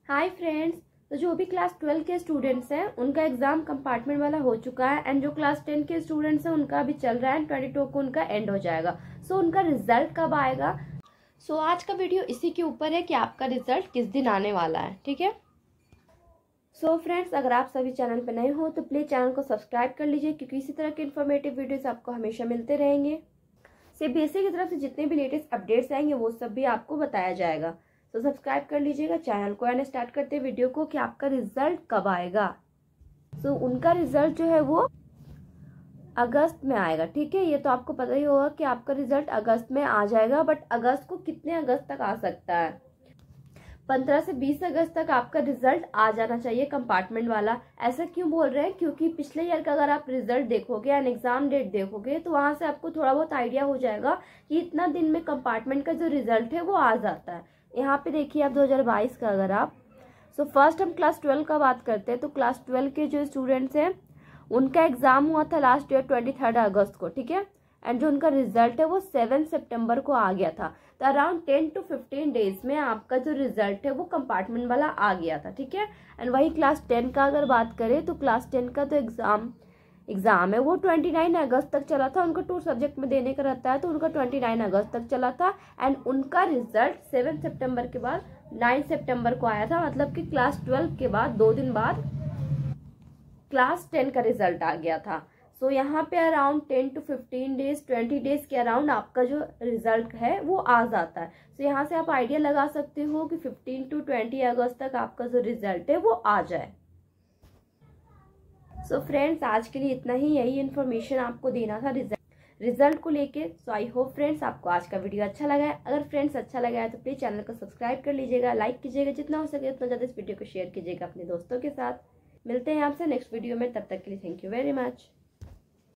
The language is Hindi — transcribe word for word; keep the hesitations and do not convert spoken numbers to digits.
हाय फ्रेंड्स, तो जो भी क्लास ट्वेल्व के स्टूडेंट्स हैं उनका एग्जाम कंपार्टमेंट वाला हो चुका है एंड जो क्लास टेन के स्टूडेंट्स हैं उनका भी चल रहा है। ट्वेंटी टू को उनका एंड हो जाएगा। सो so, उनका रिजल्ट कब आएगा। सो so, आज का वीडियो इसी के ऊपर है कि आपका रिजल्ट किस दिन आने वाला है। ठीक है। सो so, फ्रेंड्स, अगर आप सभी चैनल पर नए हो तो प्लीज चैनल को सब्सक्राइब कर लीजिए, क्योंकि इसी तरह के इन्फॉर्मेटिव वीडियोस आपको हमेशा मिलते रहेंगे। सीबीएसई की तरफ से जितने भी लेटेस्ट अपडेट्स आएंगे वो सब भी आपको बताया जाएगा। तो सब्सक्राइब कर लीजिएगा चैनल को एंड स्टार्ट करते हैं वीडियो को कि आपका रिजल्ट कब आएगा। सो so, उनका रिजल्ट जो है वो अगस्त में आएगा। ठीक है, ये तो आपको पता ही होगा कि आपका रिजल्ट अगस्त में आ जाएगा। बट अगस्त को कितने अगस्त तक आ सकता है? पंद्रह से बीस अगस्त तक आपका रिजल्ट आ जाना चाहिए कंपार्टमेंट वाला। ऐसा क्यों बोल रहे हैं? क्योंकि पिछले ईयर का अगर आप रिजल्ट देखोगे एंड एग्जाम डेट देखोगे तो वहां से आपको थोड़ा बहुत आइडिया हो जाएगा कि इतना दिन में कंपार्टमेंट का जो रिजल्ट है वो आ जाता है। यहाँ पे देखिए आप दो हज़ार बाईस का अगर आप सो फर्स्ट हम क्लास ट्वेल्व का बात करते हैं तो क्लास ट्वेल्व के जो स्टूडेंट्स हैं उनका एग्जाम हुआ था लास्ट ईयर ट्वेंटी थर्ड अगस्त को। ठीक है, एंड जो उनका रिजल्ट है वो सेवन सितंबर को आ गया था। तो around ten to fifteen days में आपका जो रिजल्ट है वो कंपार्टमेंट वाला आ गया था। ठीक है, एंड वही क्लास टेन का अगर बात करें तो क्लास टेन का तो एग्जाम एग्जाम है वो उनतीस अगस्त तक चला था। उनका टू सब्जेक्ट में देने का रहता है तो उनका उनतीस अगस्त तक चला था एंड उनका रिजल्ट सेवन सितंबर के बाद नाइन सितंबर को आया था। मतलब कि क्लास ट्वेल्व के बाद दो दिन बाद क्लास टेन का रिजल्ट आ गया था। सो so, यहाँ पे around ten to fifteen days twenty days के अराउंड आपका जो रिजल्ट है वो आ जाता है। सो so, यहाँ से आप आइडिया लगा सकते हो कि फिफ्टीन टू ट्वेंटी अगस्त तक आपका जो रिजल्ट है वो आ जाए। सो so, फ्रेंड्स, आज के लिए इतना ही। यही इन्फॉर्मेशन आपको देना था रिजल्ट रिजल्ट को लेके। सो आई होप फ्रेंड्स आपको आज का वीडियो अच्छा लगा है। अगर फ्रेंड्स अच्छा लगा है तो प्लीज चैनल को सब्सक्राइब कर लीजिएगा, लाइक कीजिएगा, जितना हो सके उतना ज़्यादा इस वीडियो को शेयर कीजिएगा अपने दोस्तों के साथ। मिलते हैं आपसे नेक्स्ट वीडियो में, तब तक के लिए थैंक यू वेरी मच।